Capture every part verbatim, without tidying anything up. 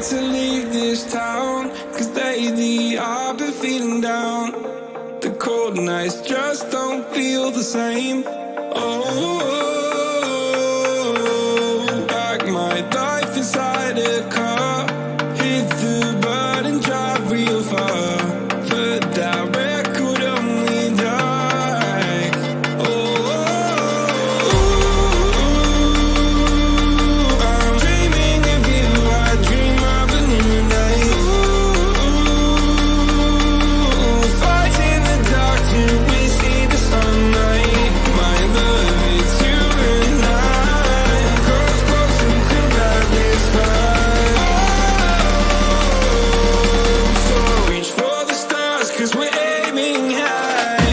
to leave this town, cause lately I've been feeling down. The cold nights just don't feel the same. Oh, like my life inside a car, hit the button, drive real far. Put that record on me, like, oh, I'm dreaming of you, I dream of a new night. Fight in the dark till we see the sunlight. My love, it's you and I. Close, close, who could have this fight? So reach for the stars, cause we're aiming high.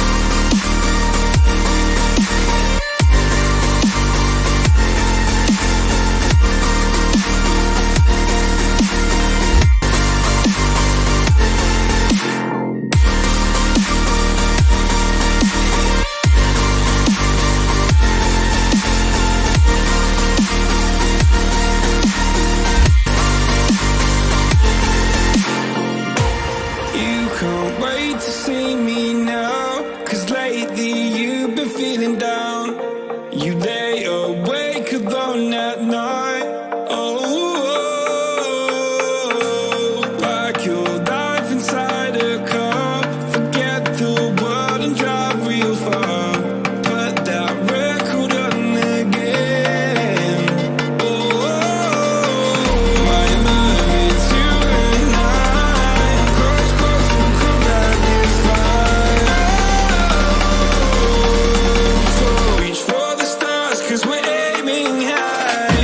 You can't wait to see me now, cause lately you've been feeling down. You lay awake alone at night. Oh, like your life inside a car. Forget the world and drive real far. Put that record on again. Oh, my love, it's you and I. Close, close, who could have this fight? So reach for the stars, cause we're aiming high.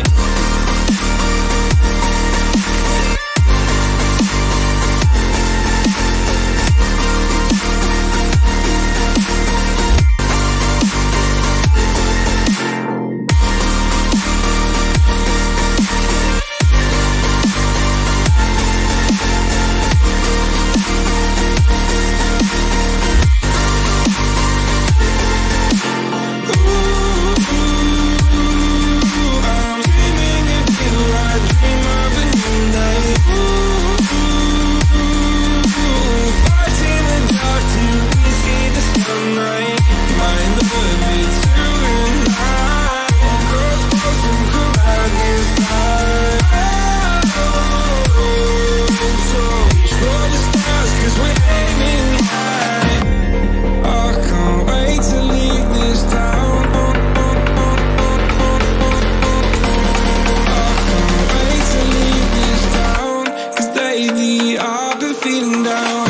I'm dreaming of you, I dream of a new night. Fight in the dark till we see the sunlight. My love, it's you and I. Close, close, who could have this fight? So reach for the stars, cause we're aiming high. I can't wait to leave this town. Wait to leave this town, cause lately I've been feeling down.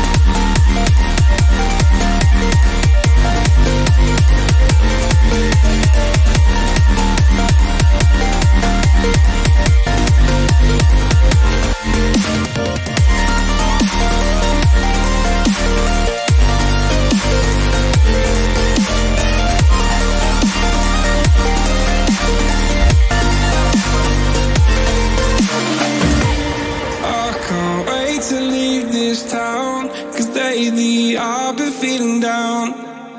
I can't wait to leave this town, cause lately I've been feeling down.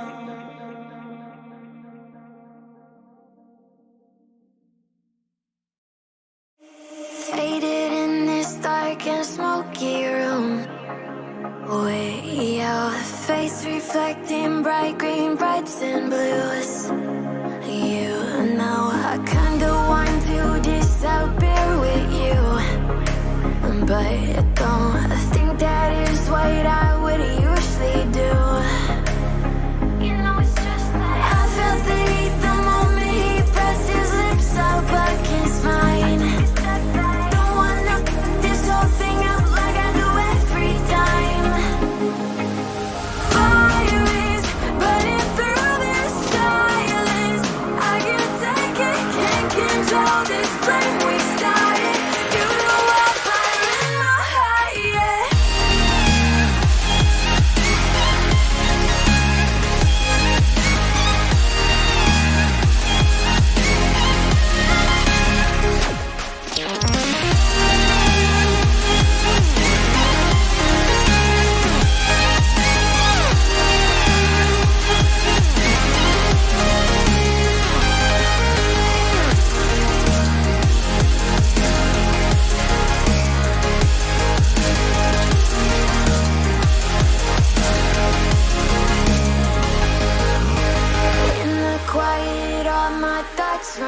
Faded in this dark and smoky room, way out, face reflecting bright green, brights and blues. You know I kinda want to disappear with you, but don't think that is what I would usually do. You know it's just like I felt the heat the moment he pressed his lips up against mine. Don't wanna fuck this whole thing up like I do every time. Fire is burning through this silence. I can't take it, can't control this flame we started. You know I'm flying my high, yeah.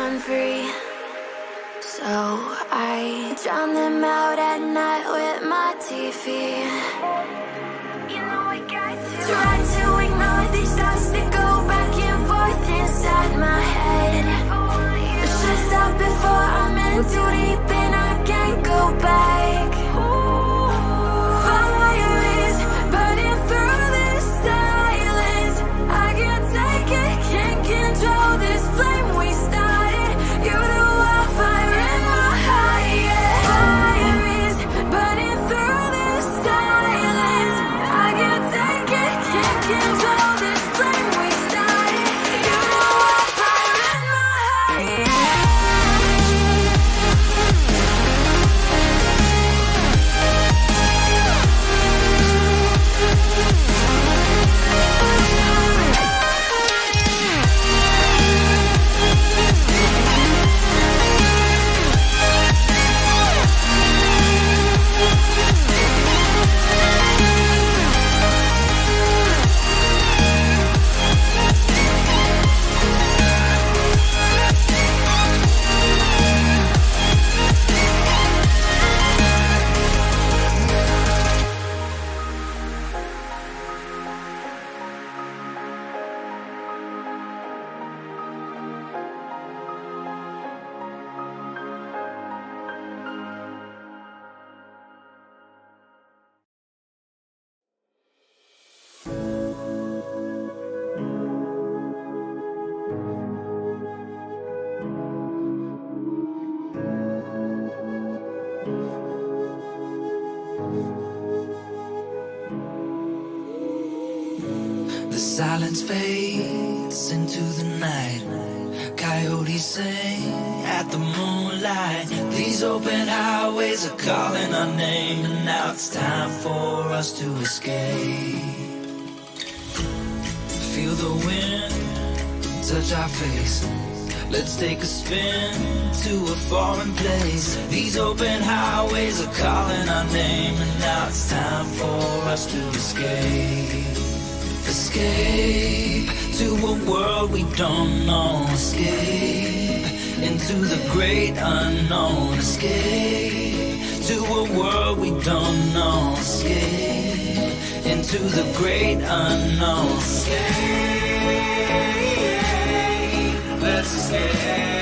run free. So I drown them out at night with my T V. You know I got to try to ignore these thoughts that go back and forth inside my head. Should stop before I'm in too deep and I can't go back. Fire is burning through this silence. I can't take it, can't control this flame we started. You the wildfire in my heart, yeah. Fire is burning through this silence. I can't take it, can't control this flame we started. You the wildfire in my heart, yeah. Silence fades into the night. Coyotes sing at the moonlight. These open highways are calling our name, and now it's time for us to escape. Feel the wind touch our face. Let's take a spin to a foreign place. These open highways are calling our name, and now it's time for us to escape. Escape to a world we don't know. Escape into the great unknown. Escape to a world we don't know. Escape into the great unknown. Escape, let's escape.